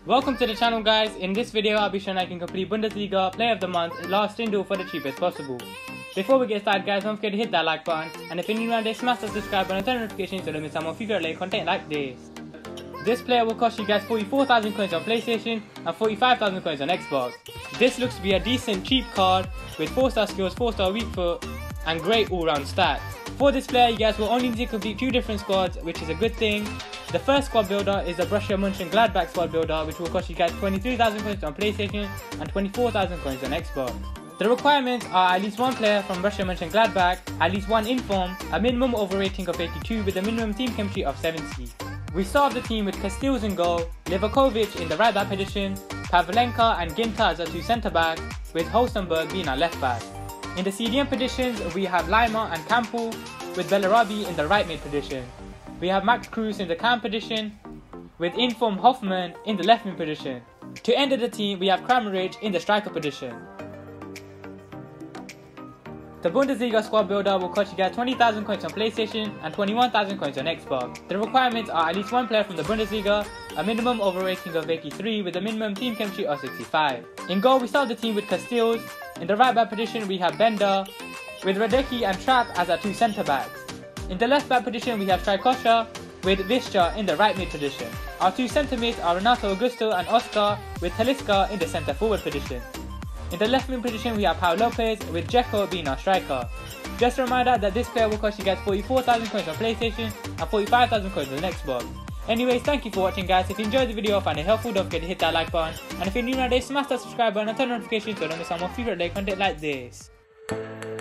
Welcome to the channel, guys. In this video I'll be showing I can complete Bundesliga Player of the Month last Stindl for the cheapest possible. Before we get started, guys, don't forget to hit that like button, and if you're new around here, smash the subscribe button and turn notifications so you don't miss out more future related content like this. This player will cost you guys 44,000 coins on PlayStation and 45,000 coins on Xbox. This looks to be a decent cheap card with 4-star skills, 4-star weak foot and great all-round stats. For this player, you guys will only need to complete 2 different squads, which is a good thing. The first squad builder is the Borussia Mönchengladbach squad builder, which will cost you guys 23,000 coins on PlayStation and 24,000 coins on Xbox. The requirements are at least one player from Borussia Mönchengladbach, at least one inform, a minimum overrating of 82 with a minimum team chemistry of 70. We start the team with Castells in goal, Livakovic in the right back position, Pavlenka and Ginter as our 2 centre backs, with Hulsenberg being our left back. In the CDM positions, we have Lima and Campbell, with Bellarabi in the right mid position. We have Max Cruz in the cam position, with Inform Hoffman in the left mid position. To end the team, we have Kramaric in the striker position. The Bundesliga squad builder will cost you guys 20,000 coins on PlayStation and 21,000 coins on Xbox. The requirements are at least one player from the Bundesliga, a minimum overrating of 83 with a minimum team chemistry of 65. In goal, we start the team with Castells. In the right back position, we have Bender, with Radecki and Trapp as our 2 centre backs. In the left back position, we have Strykosha, with Visca in the right mid position. Our 2 centre mids are Renato Augusto and Oscar, with Talisca in the centre forward position. In the left mid position, we have Pau Lopez, with Dzeko being our striker. Just a reminder that this player will cost you guys 44,000 coins on PlayStation and 45,000 coins on Xbox. Anyways, thank you for watching, guys. If you enjoyed the video or find it helpful, don't forget to hit that like button. And if you're new nowadays, smash that subscribe button and turn notifications so you don't miss out more future content like this.